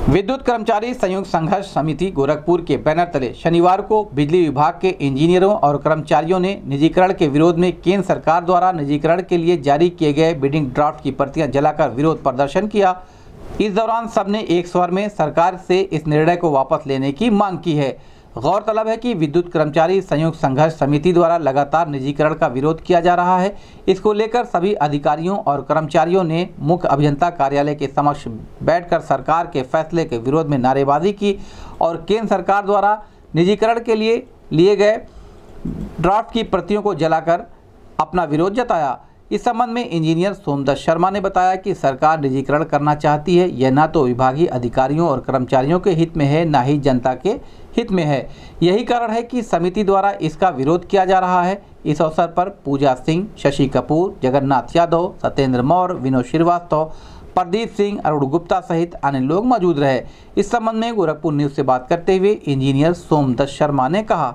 विद्युत कर्मचारी संयुक्त संघर्ष समिति गोरखपुर के बैनर तले शनिवार को बिजली विभाग के इंजीनियरों और कर्मचारियों ने निजीकरण के विरोध में केंद्र सरकार द्वारा निजीकरण के लिए जारी किए गए बिडिंग ड्राफ्ट की प्रतियां जलाकर विरोध प्रदर्शन किया। इस दौरान सबने एक स्वर में सरकार से इस निर्णय को वापस लेने की मांग की है। गौरतलब है कि विद्युत कर्मचारी संयुक्त संघर्ष समिति द्वारा लगातार निजीकरण का विरोध किया जा रहा है। इसको लेकर सभी अधिकारियों और कर्मचारियों ने मुख्य अभियंता कार्यालय के समक्ष बैठकर सरकार के फैसले के विरोध में नारेबाजी की और केंद्र सरकार द्वारा निजीकरण के लिए गए ड्राफ्ट की प्रतियों को जलाकर अपना विरोध जताया। इस संबंध में इंजीनियर सोमदत्त शर्मा ने बताया कि सरकार निजीकरण करना चाहती है, यह न तो विभागीय अधिकारियों और कर्मचारियों के हित में है, न ही जनता के हित में है। यही कारण है कि समिति द्वारा इसका विरोध किया जा रहा है। इस अवसर पर पूजा सिंह, शशि कपूर, जगन्नाथ यादव, सत्येंद्र मौर्य, विनोद श्रीवास्तव, प्रदीप सिंह, अरुण गुप्ता सहित अन्य लोग मौजूद रहे। इस संबंध में गोरखपुर न्यूज से बात करते हुए इंजीनियर सोमदत्त शर्मा ने कहा,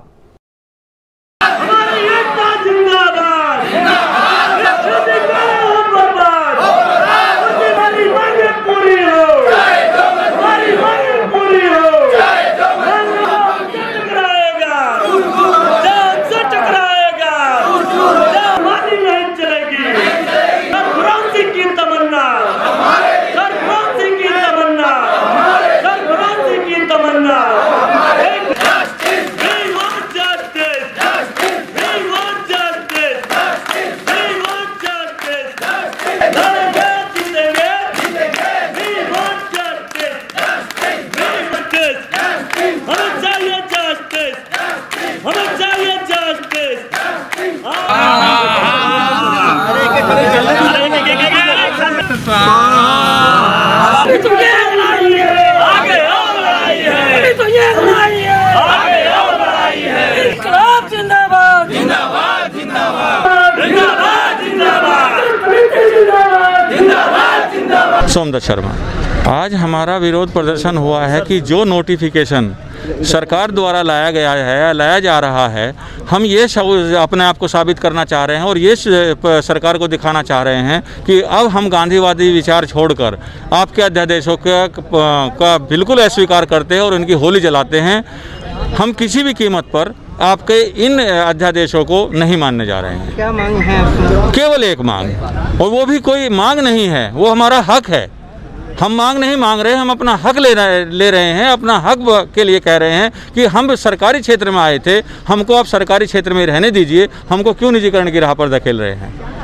सोमदत्त शर्मा। आज हमारा विरोध प्रदर्शन हुआ है कि जो नोटिफिकेशन सरकार द्वारा लाया जा रहा है, हम ये अपने आप को साबित करना चाह रहे हैं और ये सरकार को दिखाना चाह रहे हैं कि अब हम गांधीवादी विचार छोड़कर आपके अध्यादेशों का बिल्कुल अस्वीकार करते हैं और इनकी होली जलाते हैं। हम किसी भी कीमत पर आपके इन अध्यादेशों को नहीं मानने जा रहे हैं। क्या मांग है आपकी? केवल एक मांग, और वो भी कोई मांग नहीं है, वो हमारा हक है। हम मांग नहीं मांग रहे, हम अपना हक ले रहे हैं। अपना हक के लिए कह रहे हैं कि हम सरकारी क्षेत्र में आए थे, हमको आप सरकारी क्षेत्र में रहने दीजिए, हमको क्यों निजीकरण की राह पर धकेल रहे हैं।